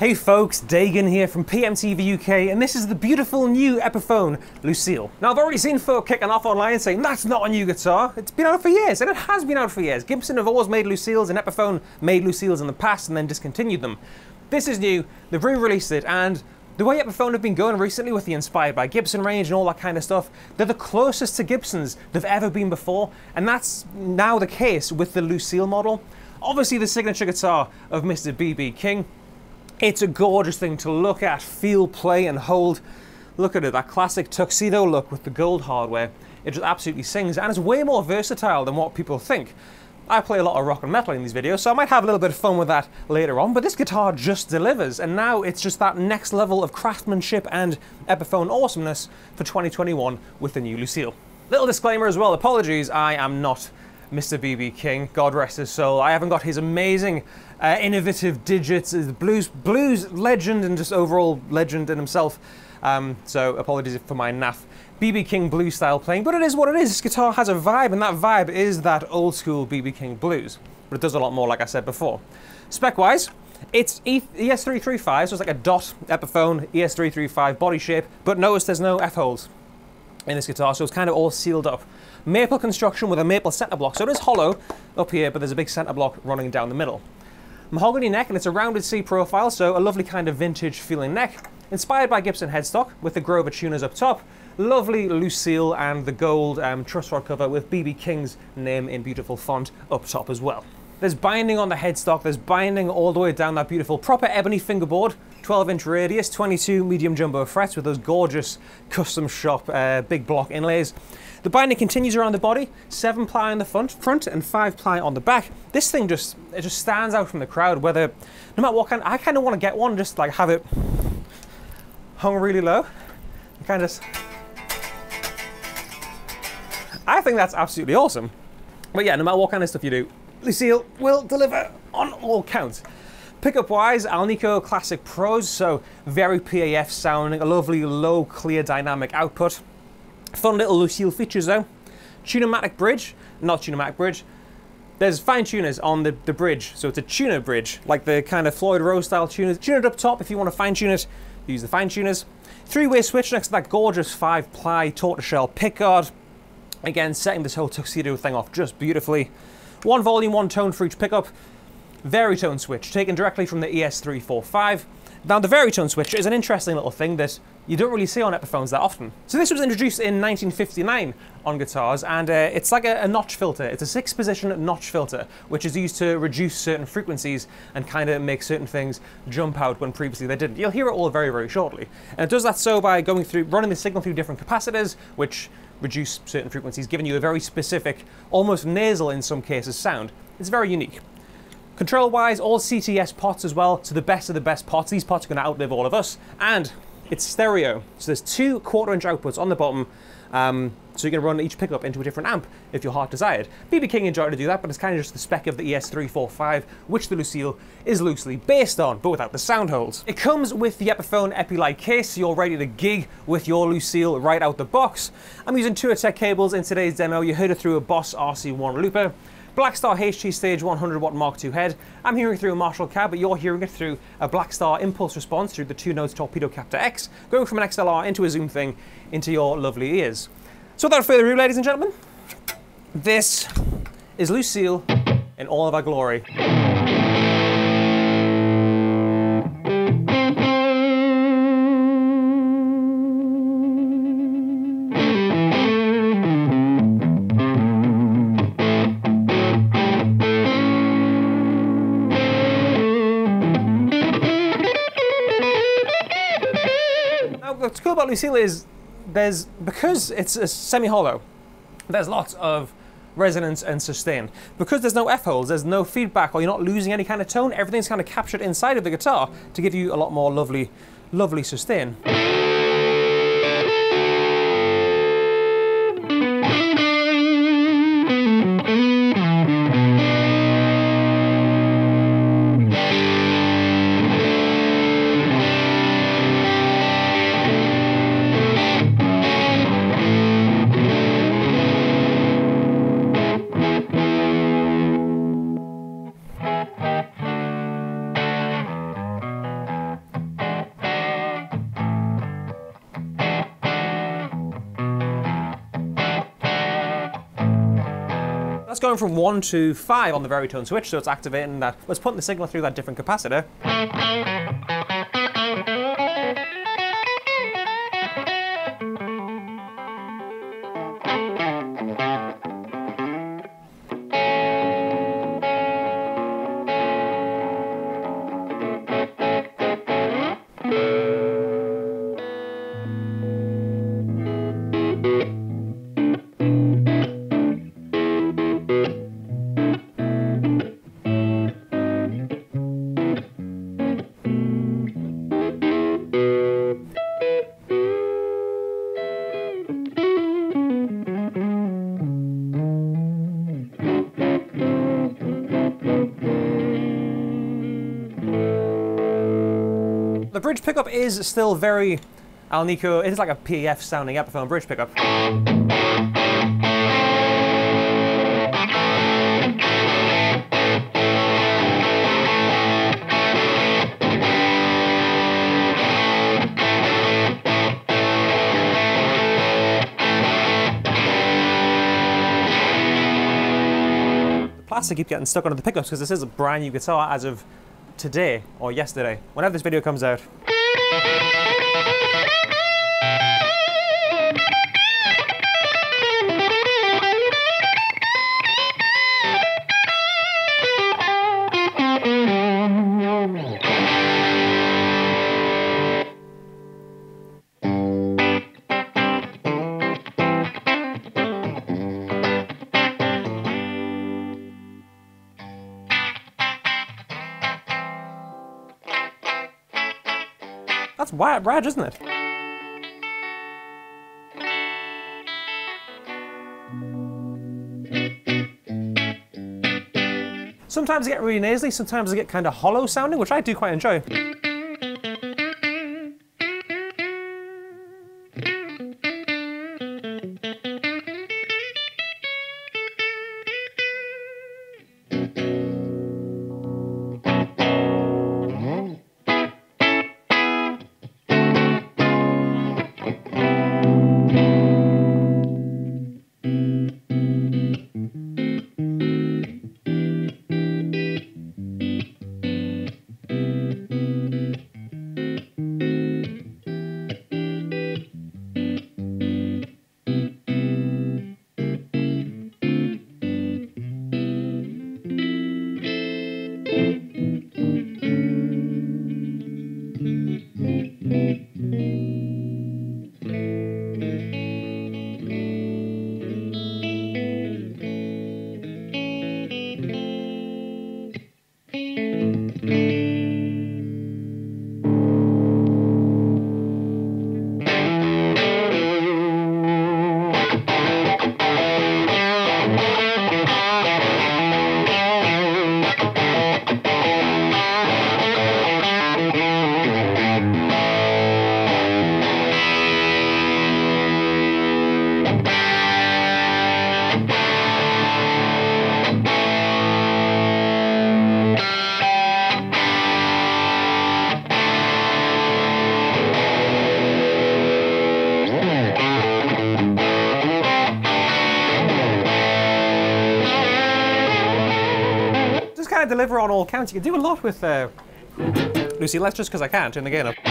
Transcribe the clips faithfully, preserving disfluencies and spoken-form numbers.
Hey folks, Dagan here from P M T V U K, and this is the beautiful new Epiphone Lucille. Now I've already seen folk kicking off online saying that's not a new guitar, it's been out for years, and it has been out for years. Gibson have always made Lucilles and Epiphone made Lucilles in the past and then discontinued them. This is new, they've re-released it, and the way Epiphone have been going recently with the Inspired by Gibson range and all that kind of stuff, they're the closest to Gibsons they've ever been before, and that's now the case with the Lucille model. Obviously the signature guitar of Mister B B King. It's a gorgeous thing to look at, feel, play and hold. Look at it, that classic tuxedo look with the gold hardware. It just absolutely sings, and it's way more versatile than what people think. I play a lot of rock and metal in these videos, so I might have a little bit of fun with that later on, but this guitar just delivers, and now it's just that next level of craftsmanship and Epiphone awesomeness for twenty twenty-one with the new Lucille. Little disclaimer as well, apologies, I am not Mister B B King, God rest his soul. I haven't got his amazing, uh, innovative digits, the blues, blues legend and just overall legend in himself. Um, so apologies for my naff B B King blues style playing, but it is what it is. This guitar has a vibe, and that vibe is that old school B B King blues. But it does a lot more, like I said before. Spec-wise, it's E S three thirty-five, so it's like a dot Epiphone E S three thirty-five body shape, but notice there's no F-holes in this guitar, so it's kind of all sealed up. Maple construction with a maple center block, so it is hollow up here, but there's a big center block running down the middle. Mahogany neck, and it's a rounded C profile, so a lovely kind of vintage feeling neck. Inspired by Gibson headstock with the Grover tuners up top. Lovely Lucille and the gold um, truss rod cover with B B King's name in beautiful font up top as well. There's binding on the headstock, there's binding all the way down that beautiful proper ebony fingerboard, twelve inch radius, twenty-two medium jumbo frets with those gorgeous custom shop uh, big block inlays. The binding continues around the body, seven ply on the front, front and five ply on the back. This thing just it just stands out from the crowd. Whether no matter what kind, I kind of want to get one, just like have it hung really low, kind of. I think that's absolutely awesome. But yeah, no matter what kind of stuff you do, Lucille will deliver on all counts. Pickup wise, Alnico Classic Pros, so very P A F sounding, a lovely low clear dynamic output. Fun little Lucille features though. Tune-o-matic bridge, not tune-o-matic bridge. There's fine tuners on the, the bridge, so it's a tuner bridge, like the kind of Floyd Rose style tuners. Tune it up top if you want to fine tune it, use the fine tuners. Three-way switch next to that gorgeous five ply tortoiseshell pickguard. Again, setting this whole tuxedo thing off just beautifully. One volume, one tone for each pickup. Varitone switch, taken directly from the E S three forty-five. Now the Varitone switch is an interesting little thing that you don't really see on Epiphones that often. So this was introduced in nineteen fifty-nine on guitars, and uh, it's like a, a notch filter. It's a six position notch filter, which is used to reduce certain frequencies and kind of make certain things jump out when previously they didn't. You'll hear it all very, very shortly. And it does that so by going through, running the signal through different capacitors, which reduce certain frequencies, giving you a very specific, almost nasal in some cases sound. It's very unique. Control-wise, all C T S pots as well, so the best of the best pots. These pots are going to outlive all of us. And it's stereo, so there's two quarter-inch outputs on the bottom, um, so you can run each pickup into a different amp if your heart desired. B B King enjoyed to do that, but it's kind of just the spec of the E S three forty-five, which the Lucille is loosely based on, but without the sound holes. It comes with the Epiphone Epi-like case, so you're ready to gig with your Lucille right out the box. I'm using two Tech cables in today's demo. You heard it through a Boss R C one looper. Blackstar H T Stage one hundred watt Mark two head. I'm hearing it through a Marshall cab, but you're hearing it through a Blackstar impulse response through the two notes Torpedo Captor X, going from an X L R into a Zoom thing into your lovely ears. So without further ado, ladies and gentlemen, this is Lucille in all of our glory. What's cool about Lucille is there's, because it's a semi-hollow, there's lots of resonance and sustain. Because there's no F-holes, there's no feedback, or you're not losing any kind of tone, everything's kind of captured inside of the guitar to give you a lot more lovely, lovely sustain. going from one to five on the Varitone switch, so it's activating that, well, it's putting the signal through that different capacitor. The bridge pickup is still very Alnico. It is like a P F sounding Epiphone bridge pickup. The plastic keeps getting stuck onto the pickups because this is a brand new guitar as of today or yesterday, whenever this video comes out. That's wild, rad, isn't it? Sometimes I get really nasally, sometimes I get kind of hollow sounding, which I do quite enjoy. Deliver on all counts. You can do a lot with uh, Lucille. That's just because I can't turn the gain up.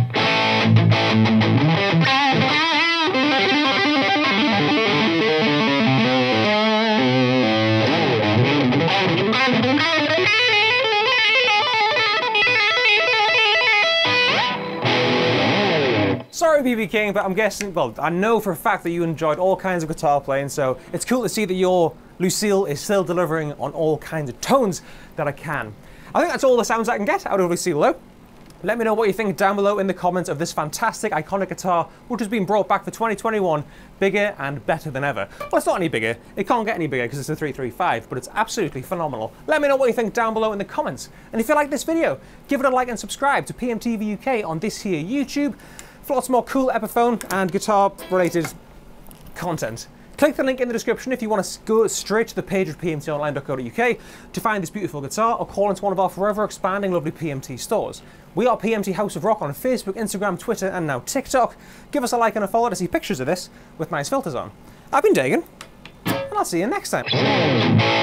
Sorry, B B King, but I'm guessing, well, I know for a fact that you enjoyed all kinds of guitar playing, so it's cool to see that your Lucille is still delivering on all kinds of tones that I can. I think that's all the sounds I can get out of Lucille though. Let me know what you think down below in the comments of this fantastic, iconic guitar, which has been brought back for twenty twenty-one, bigger and better than ever. Well, it's not any bigger. It can't get any bigger because it's a three three five, but it's absolutely phenomenal. Let me know what you think down below in the comments. And if you like this video, give it a like and subscribe to P M T V U K on this here YouTube for lots more cool Epiphone and guitar-related content. Click the link in the description if you want to go straight to the page of P M T online dot co dot U K to find this beautiful guitar or call into one of our forever expanding lovely P M T stores. We are P M T House of Rock on Facebook, Instagram, Twitter and now TikTok. Give us a like and a follow to see pictures of this with nice filters on. I've been Dagan, and I'll see you next time.